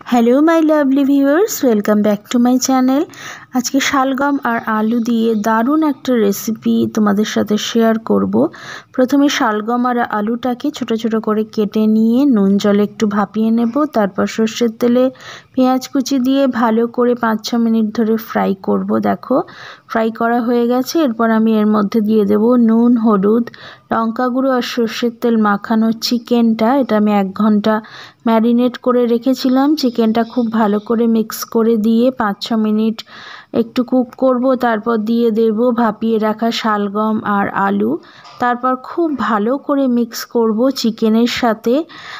Hello my lovely viewers, welcome back to my channel. आज के शालगम और आलू दिए दारुण एक रेसिपि तुम्हारे साथे शेयर करब। प्रथमे शालगम और आलूटाके छोटो छोटो करे केटे निये नुन जले एकटू भापिए नेब। तारपर सर्षेर तेले पेঁয়াজ कुचि दिए भालो करे 5-6 मिनट धरे फ्राई करब। देखो फ्राई करा हये गेछे। एरपर आमि एर मध्य दिए देब नुन, हलुद, लंका गुঁড়ো और सर्षेर तेल माखानो चिकेनटा। एटा आमि 1 घंटा मैरिनेट करे रेखेछिलाम। चिकेनटा खूब भालो करे मिक्स करे दिए 5-6 मिनट एकटू कुक करब। तारपर दिए देब भापिए राखा शालगम और आलू। तारपर खूब भालो करे मिक्स करब चिकेनेर साथे।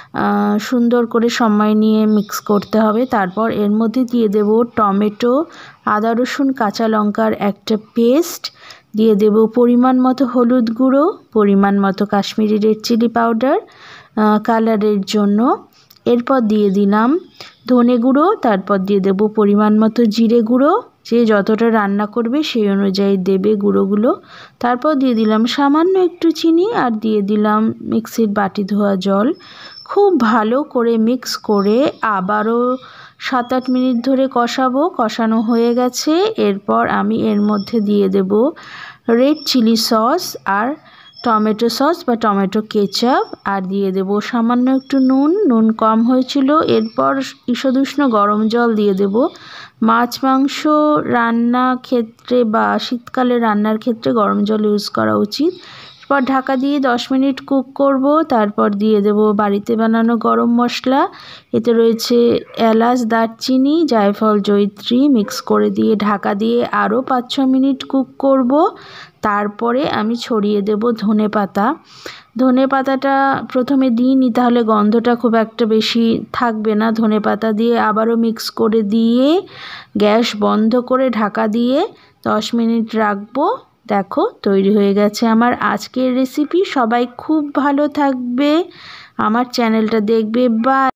सुंदर करे समय निये मिक्स करते हबे। तारपर एर मध्य दिए देब टमेटो, आदा रसुन काँचा लंकार एकटा पेस्ट, दिए देब परिमाण मतो हलुद गुঁড়ো, परिमाण मतो काश्मीरी रेड चिली पाउडार कालारेर जोन्नो। एरपर दिए दिलाम धने गुঁড়ো, तारपर दिए देब परिमाण मतो जिरे गुঁড়ো, जे যতটা রান্না করবে সেই অনুযায়ী দেবে গুঁড়োগুলো। তারপর দিয়ে দিলাম সামান্য একটু চিনি আর দিয়ে দিলাম মিক্সির বাটি ধোয়া জল। খুব ভালো করে মিক্স করে আবারও 7-8 মিনিট ধরে কষাবো। কষানো হয়ে গেছে। এরপর আমি এর মধ্যে দিয়ে দেব রেড চিলি সস আর টমেটো সস বা টমেটো কেচাপ আর দিয়ে দেব সামান্য একটু নুন। নুন কম হয়েছিল। এরপর ঈষদ উষ্ণ গরম জল দিয়ে দেব। মাছ মাংস রান্না ক্ষেত্রে বা শীতকালে রান্নার ক্ষেত্রে গরম জল ইউজ করা উচিত। এরপর ঢাকা দিয়ে 10 মিনিট কুক করব। তারপর দিয়ে দেব বাড়িতে বানানো গরম মশলা। এতে রয়েছে এলাচ, দারচিনি, জায়ফল, জয়িত্রী মিক্স করে দিয়ে ঢাকা দিয়ে আরও 5-6 মিনিট কুক করব। তারপরে আমি ছড়িয়ে দেব ধনেপাতা। ধনেপাতাটা প্রথমে দিইনি, তাহলে গন্ধটা খুব একটা বেশি থাকবে না। ধনেপাতা দিয়ে আবারও মিক্স করে দিয়ে গ্যাস বন্ধ করে ঢাকা দিয়ে 10 মিনিট রাখবো। দেখো তৈরি হয়ে গেছে আমার আজকের রেসিপি। সবাই খুব ভালো থাকবে, আমার চ্যানেলটা দেখবে। বাই।